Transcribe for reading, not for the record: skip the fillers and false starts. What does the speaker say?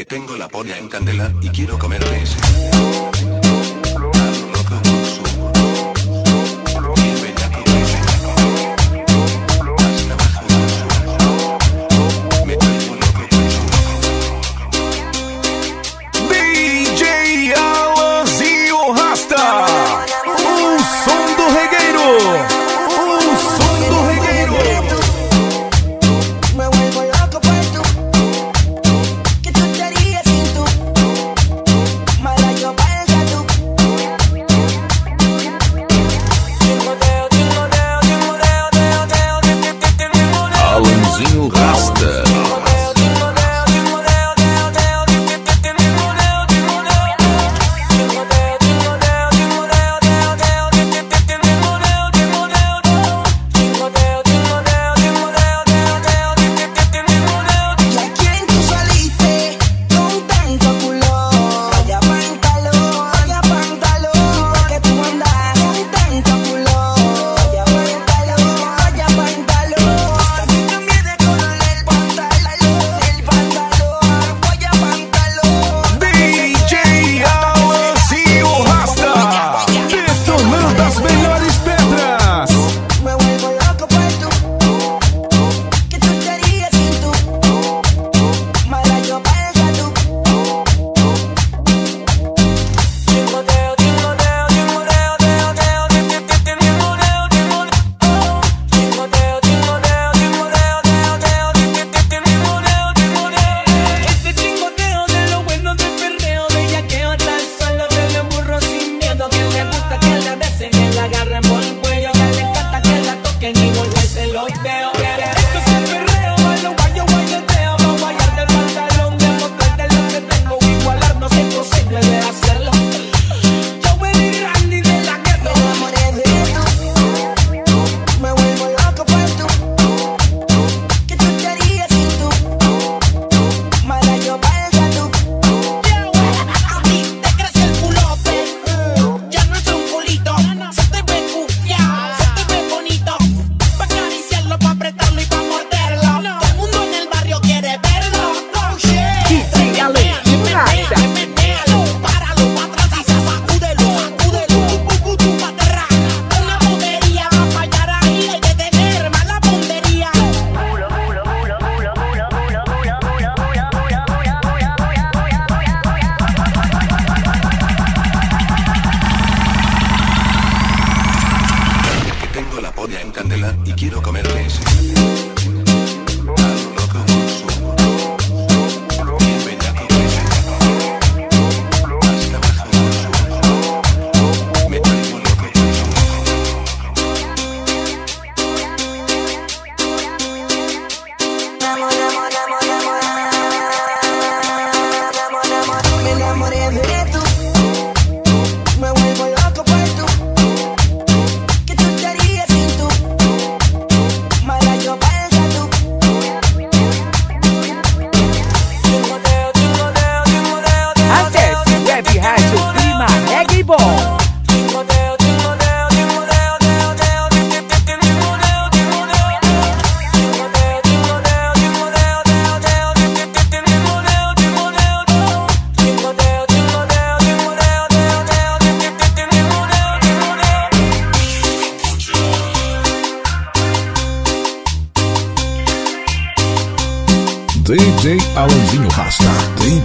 Que tengo la polla en candela y quiero comerme ese. DJ Alanzinho Rasta, o som do regueiro, o som do regueiro. Me vuelvo loco por tú, que tú te harías sin tú, mala yo para tú. Alanzinho Rasta. En candela y quiero comerme ese. DJ Alanzinho Rasta.